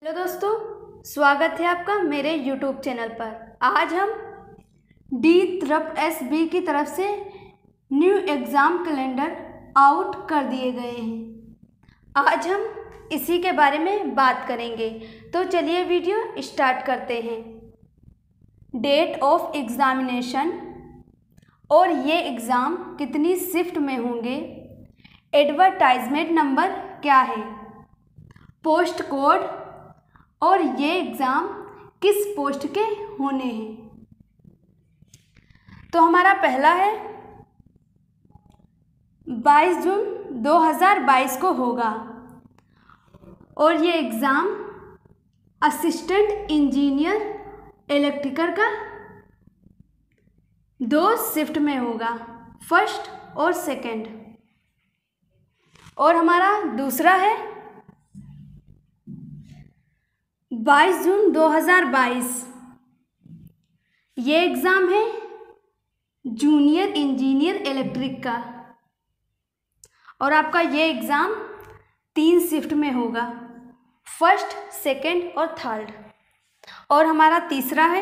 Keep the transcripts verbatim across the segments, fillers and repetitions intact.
Hello दोस्तों, स्वागत है आपका मेरे यूट्यूब चैनल पर। आज हम डी ट्रिपल एस बी की तरफ से न्यू एग्ज़ाम कैलेंडर आउट कर दिए गए हैं। आज हम इसी के बारे में बात करेंगे, तो चलिए वीडियो स्टार्ट करते हैं। डेट ऑफ एग्ज़ामिनेशन और ये एग्ज़ाम कितनी शिफ्ट में होंगे, एडवर्टाइजमेंट नंबर क्या है, पोस्ट कोड और ये एग्ज़ाम किस पोस्ट के होने हैं। तो हमारा पहला है बाईस जून दो हज़ार बाईस को होगा और ये एग्ज़ाम असिस्टेंट इंजीनियर इलेक्ट्रिकल का दो शिफ्ट में होगा, फर्स्ट और सेकंड। और हमारा दूसरा है बाईस जून दो हज़ार बाईस। ये एग्ज़ाम है जूनियर इंजीनियर इलेक्ट्रिक का और आपका ये एग्ज़ाम तीन शिफ्ट में होगा, फर्स्ट, सेकंड और थर्ड। और हमारा तीसरा है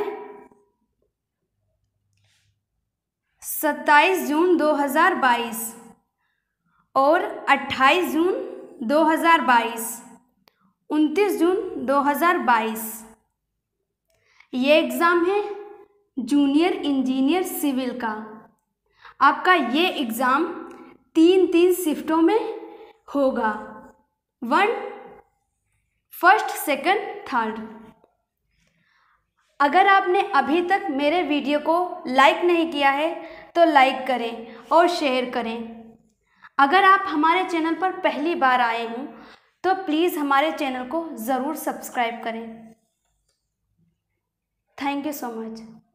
सत्ताईस जून दो हज़ार बाईस और अट्ठाईस जून दो हज़ार बाईस, उनतीस जून दो हज़ार बाईस। ये एग्ज़ाम है जूनियर इंजीनियर सिविल का। आपका ये एग्ज़ाम तीन तीन शिफ्टों में होगा, वन, फर्स्ट, सेकंड, थर्ड। अगर आपने अभी तक मेरे वीडियो को लाइक नहीं किया है तो लाइक करें और शेयर करें। अगर आप हमारे चैनल पर पहली बार आए हों तो प्लीज़ हमारे चैनल को ज़रूर सब्सक्राइब करें। Thank you so much.